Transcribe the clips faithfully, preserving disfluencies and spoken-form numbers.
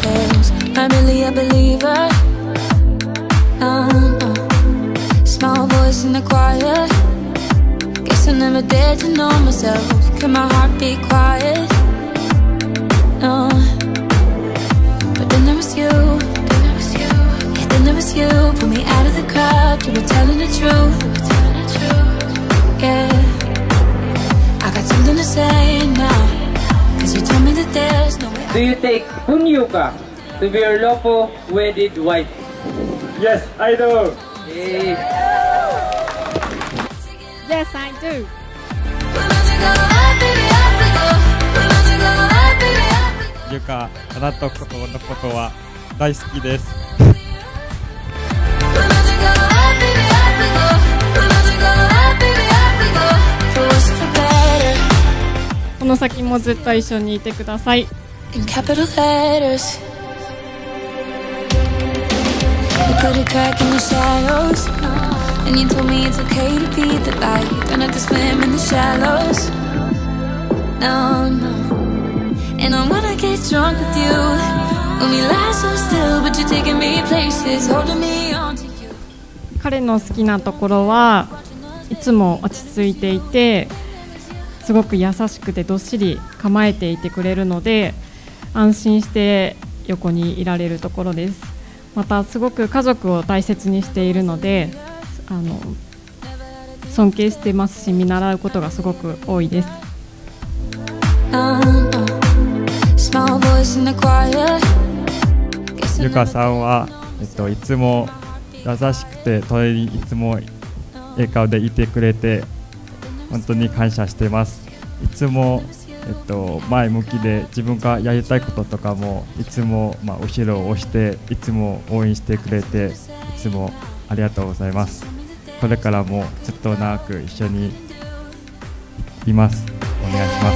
details. I'm really a believer. No, no. Small voice in the choir. Guess I never dared to know myself. Can my heart be quiet? No. But then there was you. Then there was you. Yeah, then there was you. Pull me out of the crowd. You were telling the truth. You were telling the truth. Yeah. I got something to say now. Cause you told me that there's no way. Do you take Funyuka to be your lawful wedded wife? Yes, I do. Hey. Yes, I do. ゆか、あなたのことは大好きです。 この先もずっと一緒にいてください。 In capital letters. You put a crack in the shadows, and you told me it's okay to be the light. Don't have to swim in the shallows. No, no. And I wanna get drunk with you. When we lie so still, but you're taking me places, holding me on to you. 彼の好きなところはいつも落ち着いていて、すごく優しくてどっしり構えていてくれるので、安心して横にいられるところです。またすごく家族を大切にしているので、あの尊敬してますし、見習うことがすごく多いです。 ゆかさんは、えっと、いつも優しくて隣にいつも笑顔でいてくれて本当に感謝しています。いつも、えっと、前向きで自分がやりたいこととかもいつも、まあ、後ろを押していつも応援してくれていつもありがとうございます。これからもずっと長く一緒にいます。お願いします。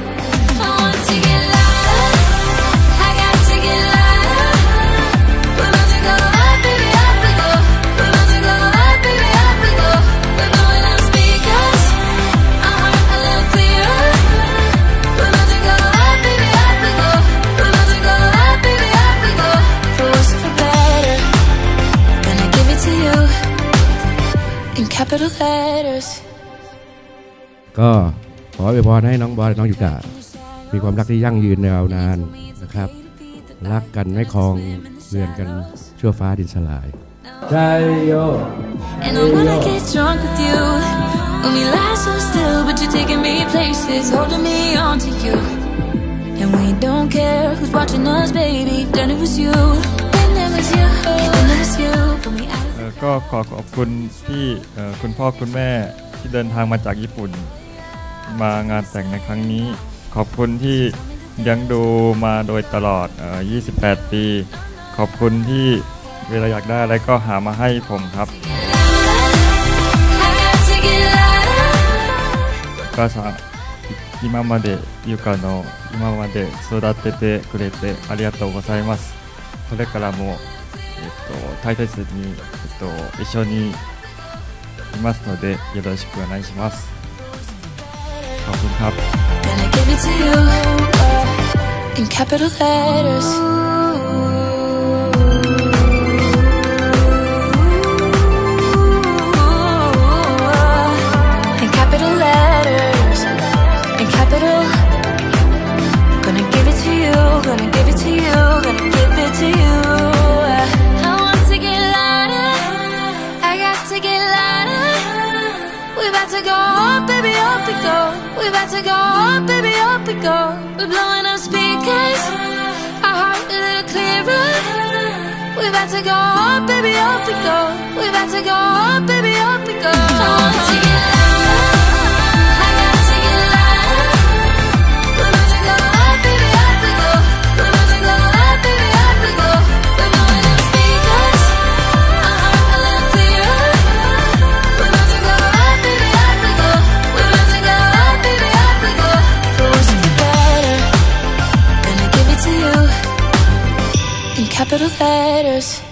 Capital letters. ก็ขออวยพรให้น้องบอลน้องยูกะมีความรักที่ยั่งยืนยาวนานนะครับรักกันไม่คลองเรือนกันชั่วฟ้าดินสลายใจโย And I wanna get drunk with you. When we lie so still, but you're taking me places, holding me on to you. And we don't care who's watching us, baby. Then it was you. Then it was you. Then it was you. Put me out. ก็ขอขอบคุณที่คุณพ่อคุณแม่ที่เดินทางมาจากญี่ปุ่นมางานแต่งในครั้งนี้ขอบคุณที่เลี้ยงดูมาโดยตลอดยี่สิบแปดปีขอบคุณที่เวลาอยากได้อะไรก็หามาให้ผมครับお母さん今までゆかの今まで育ててくれてありがとうございます。これからもえっと、大切に、えっと、一緒にいますのでよろしくお願いします。ขอบคุณครับ Gonna give it to you in capital letters. In capital letters. In capital. Gonna give it to you. Gonna give it to you. Gonna give it to you. We about to go up, baby, up we go. We about to go up, baby, up we go. We're blowing up speakers, our heart a little clearer. We about to go up, baby, up we go. We about to go up, baby, up we go. I want to get louder, I got to get louder. We're about to go up, baby, up we go. We're about to go up, baby, up we go. We're blowing up speakers, our heart a little clearer. We're about to go up, baby, up we go. We're about to go up, baby, up we go. For worse or for better, gonna give it to you in capital letters.